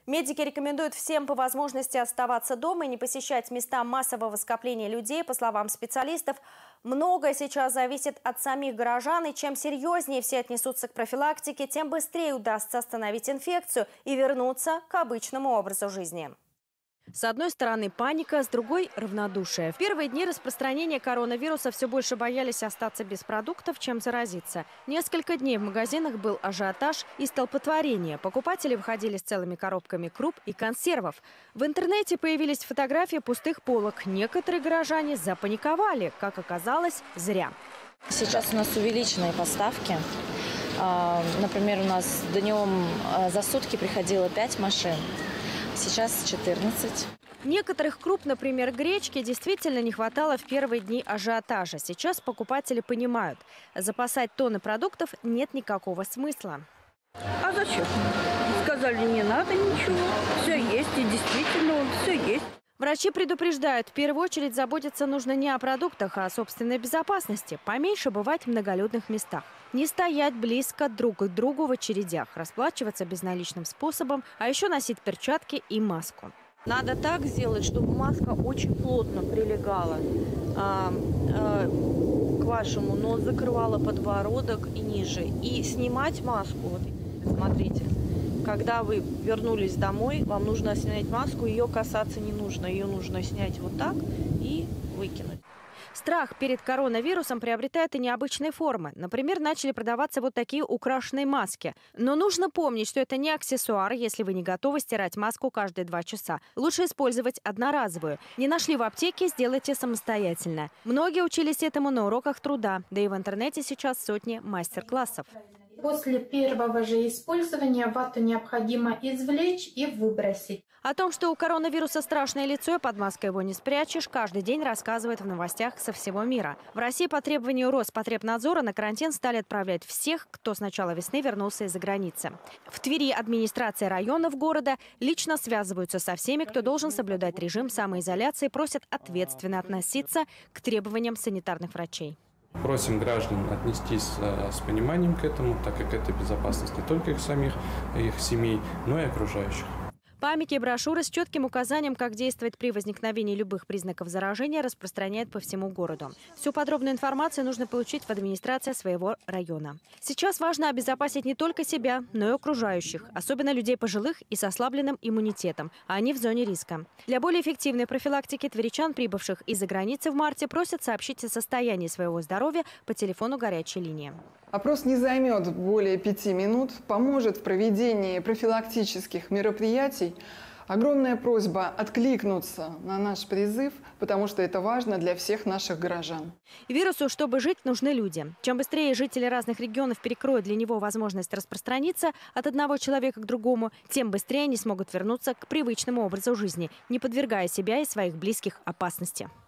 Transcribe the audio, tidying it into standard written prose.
Медики рекомендуют всем по возможности оставаться дома и не посещать места массового скопления людей. По словам специалистов, многое сейчас зависит от самих горожан, и чем серьезнее все отнесутся к профилактике, тем быстрее удастся остановить инфекцию и вернуться к обычному образу жизни. С одной стороны паника, с другой – равнодушие. В первые дни распространения коронавируса все больше боялись остаться без продуктов, чем заразиться. Несколько дней в магазинах был ажиотаж и столпотворение. Покупатели выходили с целыми коробками круп и консервов. В интернете появились фотографии пустых полок. Некоторые горожане запаниковали. Как оказалось, зря. Сейчас у нас увеличенные поставки. Например, у нас днем за сутки приходило 5 машин. Сейчас 14. Некоторых круп, например, гречки, действительно не хватало в первые дни ажиотажа. Сейчас покупатели понимают, запасать тонны продуктов нет никакого смысла. А зачем? Сказали, не надо ничего. Все есть, и действительно все есть. Врачи предупреждают, в первую очередь заботиться нужно не о продуктах, а о собственной безопасности. Поменьше бывать в многолюдных местах. Не стоять близко друг к другу в очередях, расплачиваться безналичным способом, а еще носить перчатки и маску. Надо так сделать, чтобы маска очень плотно прилегала к вашему носу, закрывала подбородок и ниже. И снимать маску, вот смотрите, когда вы вернулись домой, вам нужно снять маску, ее касаться не нужно. Ее нужно снять вот так и выкинуть. Страх перед коронавирусом приобретает и необычные формы. Например, начали продаваться вот такие украшенные маски. Но нужно помнить, что это не аксессуар, если вы не готовы стирать маску каждые 2 часа. Лучше использовать одноразовую. Не нашли в аптеке – сделайте самостоятельно. Многие учились этому на уроках труда. Да и в интернете сейчас сотни мастер-классов. После первого же использования вату необходимо извлечь и выбросить. О том, что у коронавируса страшное лицо и под маской его не спрячешь, каждый день рассказывают в новостях со всего мира. В России по требованию Роспотребнадзора на карантин стали отправлять всех, кто с начала весны вернулся из-за границы. В Твери администрация районов города лично связываются со всеми, кто должен соблюдать режим самоизоляции, просят ответственно относиться к требованиям санитарных врачей. Просим граждан отнестись с пониманием к этому, так как это безопасность не только их самих, их семей, но и окружающих. Памятки и брошюры с четким указанием, как действовать при возникновении любых признаков заражения, распространяют по всему городу. Всю подробную информацию нужно получить в администрации своего района. Сейчас важно обезопасить не только себя, но и окружающих, особенно людей пожилых и с ослабленным иммунитетом, а они в зоне риска. Для более эффективной профилактики тверичан, прибывших из-за границы в марте, просят сообщить о состоянии своего здоровья по телефону горячей линии. Опрос не займет более 5 минут, поможет в проведении профилактических мероприятий. Огромная просьба откликнуться на наш призыв, потому что это важно для всех наших горожан. Вирусу, чтобы жить, нужны люди. Чем быстрее жители разных регионов перекроют для него возможность распространиться от одного человека к другому, тем быстрее они смогут вернуться к привычному образу жизни, не подвергая себя и своих близких опасности.